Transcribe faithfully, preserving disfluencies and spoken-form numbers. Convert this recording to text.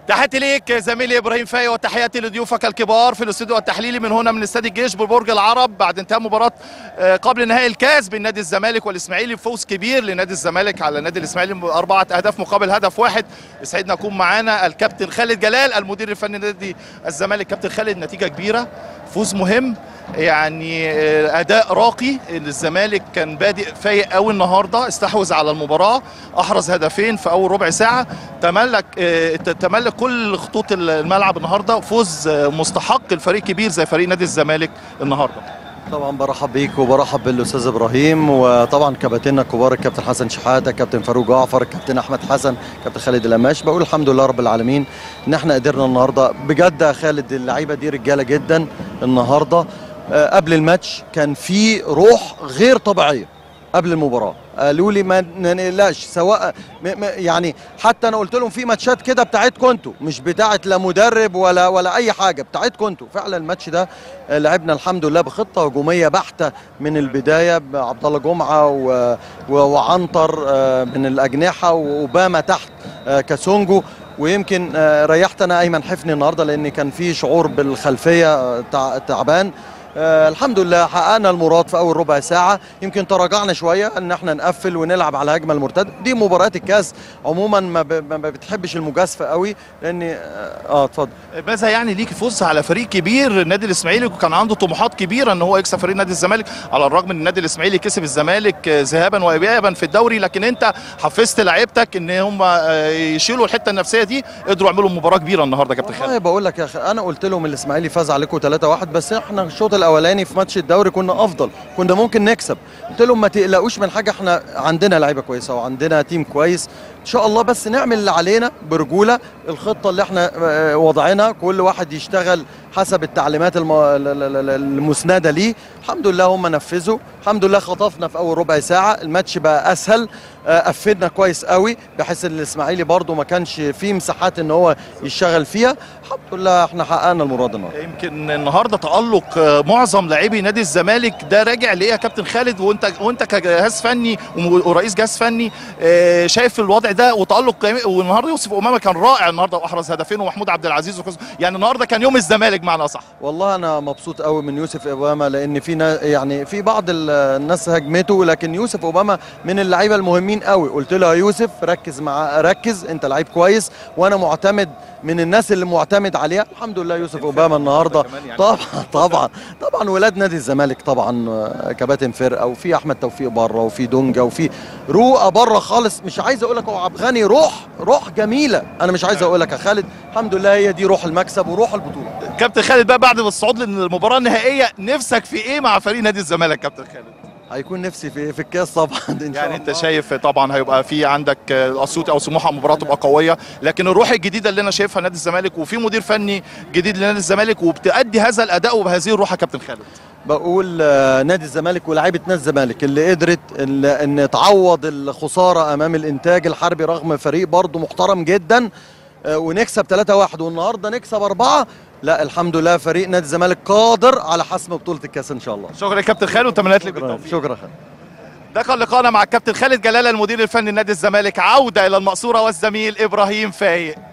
تحياتي ليك زميلي ابراهيم فايق، وتحياتي لضيوفك الكبار في الاستوديو التحليلي من هنا من استاد الجيش ببرج العرب بعد انتهاء مباراه قبل نهائي الكاس بين نادي الزمالك والاسماعيلي. فوز كبير لنادي الزمالك على نادي الاسماعيلي اربعه اهداف مقابل هدف واحد. يسعدنا يكون معانا الكابتن خالد جلال المدير الفني لنادي الزمالك. كابتن خالد، نتيجه كبيره، فوز مهم، يعني اداء راقي. الزمالك كان بادئ فايق قوي النهارده، استحوذ على المباراه، احرز هدفين في اول ربع ساعه، تملك تملك كل خطوط الملعب النهارده. فوز مستحق لفريق كبير زي فريق نادي الزمالك النهارده. طبعا برحب بيك وبرحب بالاستاذ ابراهيم، وطبعا كباتننا الكبار الكابتن حسن شحاته، الكابتن فاروق جعفر، الكابتن احمد حسن، الكابتن خالد القماش. بقول الحمد لله رب العالمين ان احنا قدرنا النهارده. بجد يا خالد اللعيبه دي رجاله جدا النهارده. قبل الماتش كان في روح غير طبيعيه. قبل المباراه قالوا لي ما نقلقش، سواء يعني حتى انا قلت لهم في ماتشات كده بتاعتكم انتوا، مش بتاعت لا مدرب ولا ولا اي حاجه، بتاعتكم انتوا. فعلا الماتش ده لعبنا الحمد لله بخطه هجوميه بحته من البدايه، بعبد الله جمعه وعنتر من الاجنحه واوباما تحت كاسونجو. ويمكن ريحت انا ايمن حفني النهارده لان كان في شعور بالخلفيه تعبان. آه الحمد لله حققنا المراد في اول ربع ساعه. يمكن تراجعنا شويه ان احنا نقفل ونلعب على هجمه المرتده. دي مباريات الكاس عموما ما, ب... ما بتحبش المجازفه قوي لان اه اتفضل. ماذا يعني ليك فوز على فريق كبير النادي الاسماعيلي، وكان عنده طموحات كبيره ان هو يكسب فريق نادي الزمالك، على الرغم ان النادي الاسماعيلي كسب الزمالك ذهابا وايابا في الدوري، لكن انت حفزت لعيبتك ان هم يشيلوا الحته النفسيه دي، قدروا يعملوا مباراه كبيره النهارده. كابتن خالد، بقول لك يا اخي انا قلت لهم الاسماعيلي فاز عليكم ثلاثة واحد، بس احنا الشوط الاولاني في ماتش الدوري كنا افضل، كنا ممكن نكسب. قلت لهم ما تقلقوش من حاجه، احنا عندنا لعيبه كويسه وعندنا تيم كويس ان شاء الله، بس نعمل اللي علينا برجوله. الخطه اللي احنا وضعينها كل واحد يشتغل حسب التعليمات الم... المسنده ليه. الحمد لله هم نفذوا، الحمد لله خطفنا في اول ربع ساعه، الماتش بقى اسهل، قفلنا كويس قوي بحيث ان الاسماعيلي برده ما كانش فيه مساحات ان هو يشتغل فيها. الحمد لله احنا حققنا المراد النهارده. يمكن النهارده تالق معظم لاعبي نادي الزمالك، ده راجع لايه يا كابتن خالد؟ وانت وانت كجهاز فني ورئيس جهاز فني شايف الوضع ده وتالق. والنهارده يوسف امامه كان رائع النهارده واحرز هدفين، ومحمود عبد العزيز وكز... يعني النهارده كان يوم الزمالك معنى صح. والله انا مبسوط قوي من يوسف امامه، لان في يعني في بعض الناس هجمته، لكن يوسف امامه من اللعيبه المهمين قوي. قلت له يا يوسف ركز مع ركز، انت لعيب كويس وانا معتمد من الناس اللي معتمد عليها. الحمد لله يوسف اوباما النهارده طبعا طبعا طبعا ولاد نادي الزمالك طبعا كباتن فرقه، وفي احمد توفيق بره، وفي دونجا، وفي رؤى بره خالص. مش عايز اقول لك هو عبد الغني روح روح جميله، انا مش عايز اقول لك يا خالد. الحمد لله هي دي روح المكسب وروح البطوله. كابتن خالد بقى بعد الصعود للمباراه النهائيه، نفسك في ايه مع فريق نادي الزمالك كابتن خالد؟ هيكون نفسي في في الكاس طبعا ان شاء يعني انت شايف طبعا هيبقى في عندك اسيوطي او سموحه مباراه تبقى قويه، لكن الروح الجديده اللي انا شايفها نادي الزمالك، وفي مدير فني جديد لنادي الزمالك وبتأدي هذا الاداء وبهذه الروح يا كابتن خالد. بقول نادي الزمالك ولاعيبه نادي الزمالك اللي قدرت ان تعوض الخساره امام الانتاج الحربي رغم فريق برضه محترم جدا، ونكسب ثلاثة واحد والنهارده نكسب أربعة. لا الحمد لله فريق نادي الزمالك قادر على حسم بطوله الكاس ان شاء الله. شكرا يا كابتن خالد وتمنيات لك بالتوفيق. شكرا خالد. ده كان لقاءنا مع الكابتن خالد جلال المدير الفني لنادي الزمالك. عوده الى المقصوره والزميل ابراهيم فايق.